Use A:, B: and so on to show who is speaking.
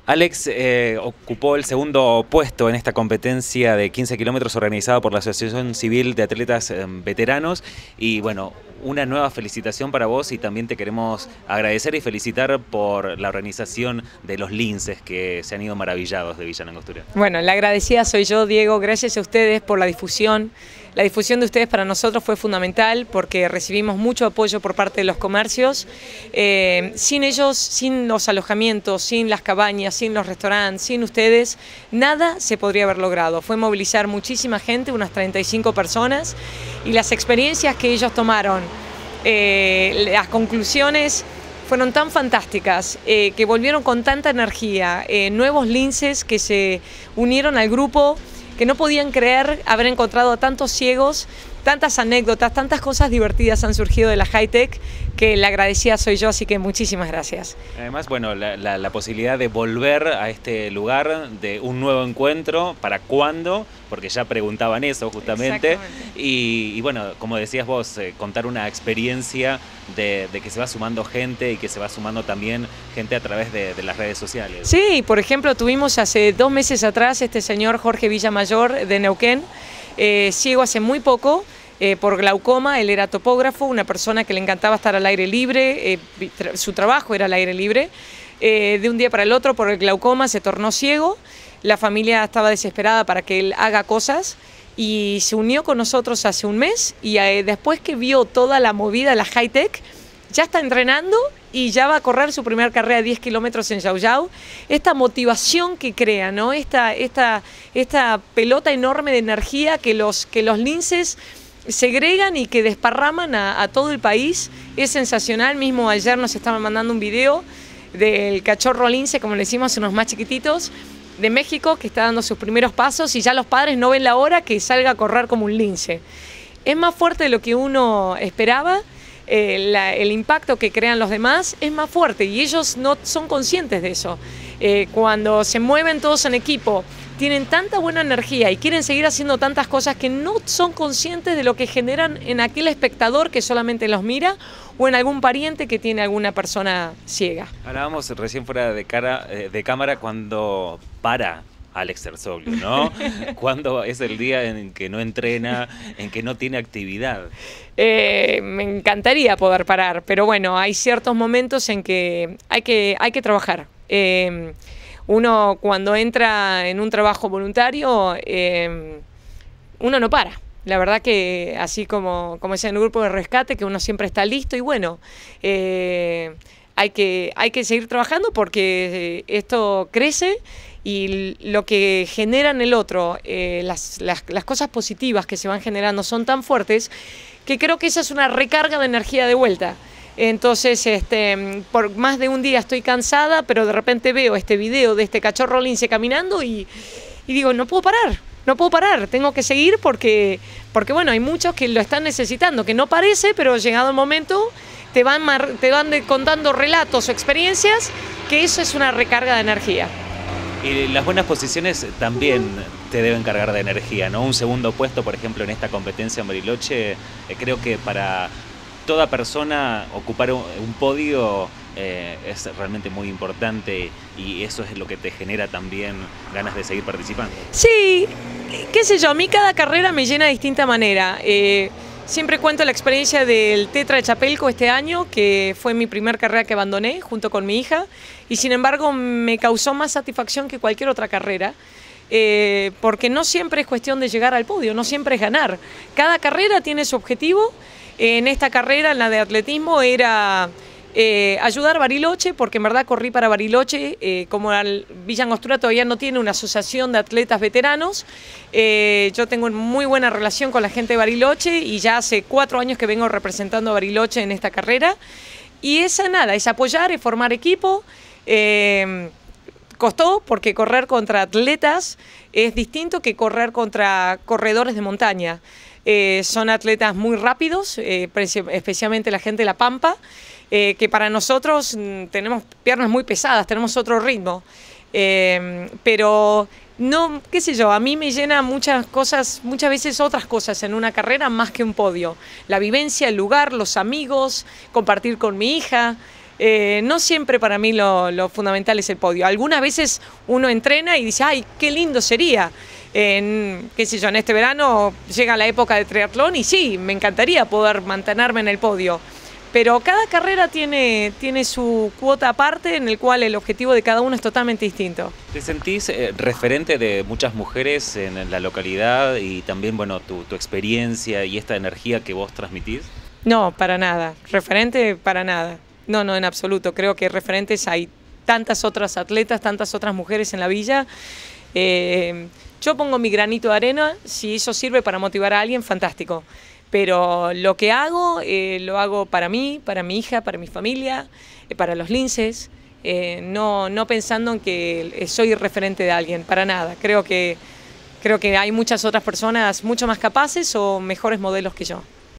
A: Alex ocupó el segundo puesto en esta competencia de 15 kilómetros organizada por la Asociación Civil de Atletas Veteranos y bueno, una nueva felicitación para vos y también te queremos agradecer y felicitar por la organización de los linces que se han ido maravillados de Villa Langostura.
B: Bueno, la agradecida soy yo, Diego, gracias a ustedes por la difusión. La difusión de ustedes para nosotros fue fundamental porque recibimos mucho apoyo por parte de los comercios. Sin ellos, sin los alojamientos, sin las cabañas, sin los restaurantes, sin ustedes, nada se podría haber logrado. Fue movilizar muchísima gente, unas 35 personas, y las experiencias que ellos tomaron, las conclusiones fueron tan fantásticas, que volvieron con tanta energía, nuevos linces que se unieron al grupo, que no podían creer haber encontrado a tantos ciegos, tantas anécdotas, tantas cosas divertidas han surgido de la Hi-Tech, que la agradecida soy yo, así que muchísimas gracias.
A: Además, bueno, la posibilidad de volver a este lugar, de un nuevo encuentro, ¿para cuándo? Porque ya preguntaban eso justamente. Y bueno, como decías vos, contar una experiencia de que se va sumando gente y que se va sumando también gente a través de las redes sociales.
B: Sí, por ejemplo, tuvimos hace 2 meses atrás este señor Jorge Villamayor de Neuquén, ciego hace muy poco, por glaucoma. Él era topógrafo, una persona que le encantaba estar al aire libre, su trabajo era al aire libre. De un día para el otro, por el glaucoma, se tornó ciego. La familia estaba desesperada para que él haga cosas y se unió con nosotros hace un mes y después que vio toda la movida, la Hi-Tech, ya está entrenando y ya va a correr su primera carrera de 10 kilómetros en Yau Yau. Esta motivación que crea, ¿no? Esta pelota enorme de energía que los linces segregan y que desparraman a todo el país, es sensacional. Mismo ayer nos estaban mandando un video del cachorro lince, como le decimos a unos más chiquititos, de México, que está dando sus primeros pasos y ya los padres no ven la hora que salga a correr como un lince. Es más fuerte de lo que uno esperaba. El impacto que crean los demás es más fuerte y ellos no son conscientes de eso. Cuando se mueven todos en equipo, tienen tanta buena energía y quieren seguir haciendo tantas cosas que no son conscientes de lo que generan en aquel espectador que solamente los mira o en algún pariente que tiene alguna persona ciega.
A: Hablábamos recién fuera de cámara cuando para Alex Terzoglio, ¿no? ¿Cuándo es el día en que no entrena, en que no tiene actividad?
B: Me encantaría poder parar, pero bueno, hay ciertos momentos en que hay que trabajar. Uno cuando entra en un trabajo voluntario, uno no para. La verdad que así como es en el grupo de rescate, que uno siempre está listo y bueno, hay que seguir trabajando porque esto crece y lo que genera en el otro, las cosas positivas que se van generando son tan fuertes que creo que esa es una recarga de energía de vuelta. Entonces, por más de un día estoy cansada, pero de repente veo este video de este cachorro lince caminando y digo, no puedo parar, tengo que seguir porque bueno, hay muchos que lo están necesitando, que no parece, pero llegado el momento te van contando relatos o experiencias, que eso es una recarga de energía.
A: Y las buenas posiciones también te deben cargar de energía, ¿no? Un segundo puesto, por ejemplo, en esta competencia en Bariloche, creo que para toda persona ocupar un podio es realmente muy importante y eso es lo que te genera también ganas de seguir participando.
B: Sí, qué sé yo, a mí cada carrera me llena de distinta manera. Siempre cuento la experiencia del Tetra de Chapelco este año, que fue mi primer carrera que abandoné junto con mi hija y sin embargo me causó más satisfacción que cualquier otra carrera. Porque no siempre es cuestión de llegar al podio, no siempre es ganar. Cada carrera tiene su objetivo. En esta carrera, en la de atletismo, era ayudar a Bariloche, porque en verdad corrí para Bariloche, como Villa Langostura todavía no tiene una asociación de atletas veteranos. Yo tengo muy buena relación con la gente de Bariloche y ya hace 4 años que vengo representando a Bariloche en esta carrera. Y es apoyar, es formar equipo. Costó porque correr contra atletas es distinto que correr contra corredores de montaña. Son atletas muy rápidos, especialmente la gente de La Pampa, que para nosotros tenemos piernas muy pesadas, tenemos otro ritmo. Pero no, qué sé yo, a mí me llena muchas cosas, muchas veces otras cosas en una carrera más que un podio. La vivencia, el lugar, los amigos, compartir con mi hija. No siempre para mí lo fundamental es el podio. Algunas veces uno entrena y dice, ay, qué lindo sería. Qué sé yo, en este verano llega la época de triatlón y sí, me encantaría poder mantenerme en el podio. Pero cada carrera tiene su cuota aparte en el cual el objetivo de cada uno es totalmente distinto.
A: ¿Te sentís referente de muchas mujeres en la localidad y también, bueno, tu experiencia y esta energía que vos transmitís?
B: No, para nada. Referente, para nada. No, en absoluto. Creo que referentes hay tantas otras atletas, tantas otras mujeres en la villa. Yo pongo mi granito de arena, si eso sirve para motivar a alguien, fantástico. Pero lo que hago, lo hago para mí, para mi hija, para mi familia, para los linces, no pensando en que soy referente de alguien, para nada. Creo que hay muchas otras personas mucho más capaces o mejores modelos que yo.